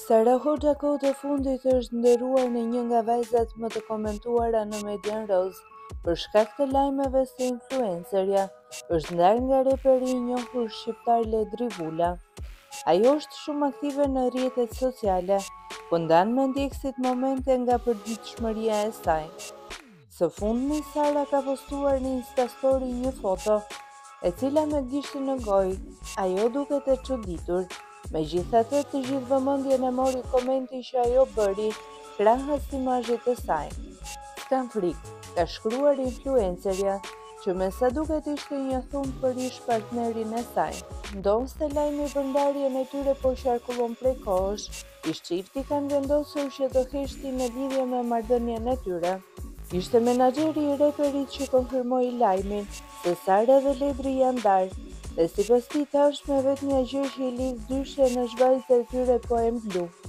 Sara Hoxha kohët e fundit është nderuar në një nga vajzat më të komentuara në Median Roz për shkak të lajmeve se influencerja është ndarë nga reperi i njohur shqiptar Ledri Vula. Ajo është shumë aktive në rrjetet sociale, ku ndan me ndjekësit momente nga përditshmëria e saj. Së fundmi, Sara ka postuar në Instastory një foto, e cila me gishtin në gojë, ajo duket e çuditur. Megjithatë, të gjithë vëmendjen e mori komenti që ajo bëri krahas imazhit të saj. "S'kam frikë", ka shkruar influencerja, që me sa duket ishte një thumë për ish partnerin e saj. Ndonse lajmi për ndarjen e tyre po qarkullon prej kohësh, ish çifti kanë vendosur që të heshtin në lidhje me marrëdhënien e tyre. Ishte menaxheri i reperit që konfirmoi lajmin se Sara dhe Ledri janë ndarë, dhe sipas tij tashmë vetmja gjë që i lidh dyshja në zhvallët e tyre po e mblu.